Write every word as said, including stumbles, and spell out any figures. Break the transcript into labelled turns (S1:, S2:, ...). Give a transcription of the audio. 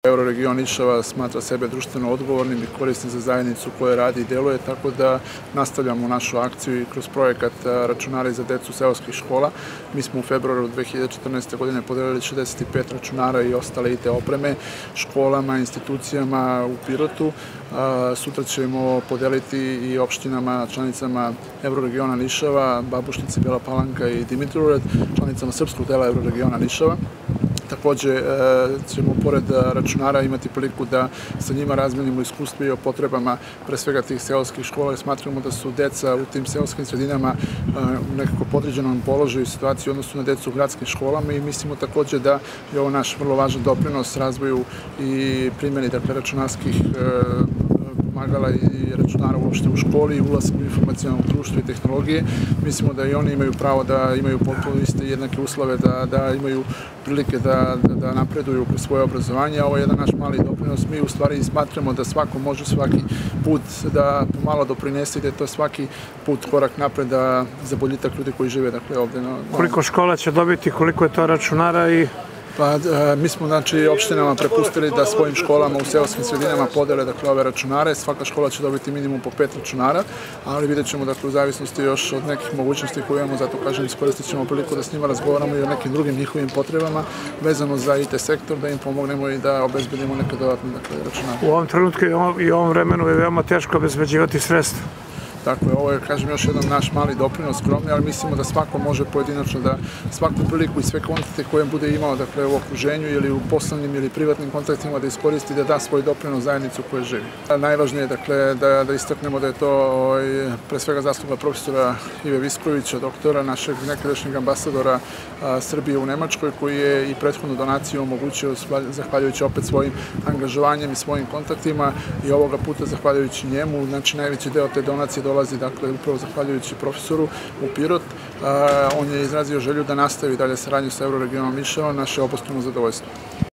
S1: Euroregion Nišava smatra sebe društveno odgovornim i korisnim za zajednicu koja radi i deluje, tako da nastavljamo našu akciju i kroz projekat računari za decu seoskih škola. Mi smo u februaru dve hiljade četrnaeste. godine podelili šezdeset pet računara i ostale I T opreme školama, institucijama u Pirotu. Sutra ćemo podeliti i opštinama, članicama Euroregiona Nišava, Babušnici, Bela Palanka i Dimitrovgrad, članicama srpskog dela Euroregiona Nišava. Takođe ćemo pored računara imati priliku da sa njima razmenimo iskustva i o potrebama pre svega tih seoskih škola i smatramo da su deca u tim seoskim sredinama u nekako podređenom položaju i situaciji u odnosu na decu u gradskim školama i mislimo takođe da je ovo naš vrlo važan doprinos razvoju i primjeni računarskih pomagala i računara uopšte u školi i ulazak u informacijalno društvo i tehnologije. Mislimo da i oni imaju pravo da imaju potpuno iste i jednake uslove, da imaju prilike da napreduju kroz svoje obrazovanje. Ovo je jedan naš mali doprinos. Mi u stvari smatramo da svako može svaki put da pomalo doprinese i da je to svaki put korak napred za boljitak ljudi koji žive ovde.
S2: Koliko škola će dobiti, koliko je to računara i...
S1: Pa, mi smo, znači, opštinama prepustili da svojim školama u seoskim sredinama podele, dakle, ove računare. Svaka škola će dobiti minimum po pet računara, ali vidjet ćemo, dakle, u zavisnosti još od nekih mogućnosti koje imamo, zato kažem, iskoristit ćemo priliku da s njima razgovaramo i o nekim drugim njihovim potrebama vezano za I T sektor, da im pomognemo i da obezbedimo neke dodatne, dakle, računare.
S2: U ovom trenutku i u ovom vremenu je veoma teško obezbeđivati sredstva.
S1: Tako je, ovo je, kažem, još jedan naš mali doprinos, skromni, ali mislimo da svako može pojedinačno da svaku priliku i sve kontakte koje bude imao, dakle, u okruženju ili u poslovnim ili privatnim kontaktima da iskoristi da da svoj doprinos zajednicu u kojoj živi. Najvažnije je, dakle, da istaknemo da je to pre svega zasluga profesora Ive Viskovića, doktora, našeg nekadašnjeg ambasadora Srbije u Nemačkoj, koji je i prethodnu donaciju omogućio zahvaljujući opet svojim angažovanjem i svojim kontaktima i ovoga puta zahvaljujući njemu. Znači, najveći deo te donacije dolazi, dakle, upravo zahvaljujući profesoru u Pirot. On je izrazio želju da nastavi dalje saradnju sa Euroregionom Nišava, naše obostrano zadovoljstvo.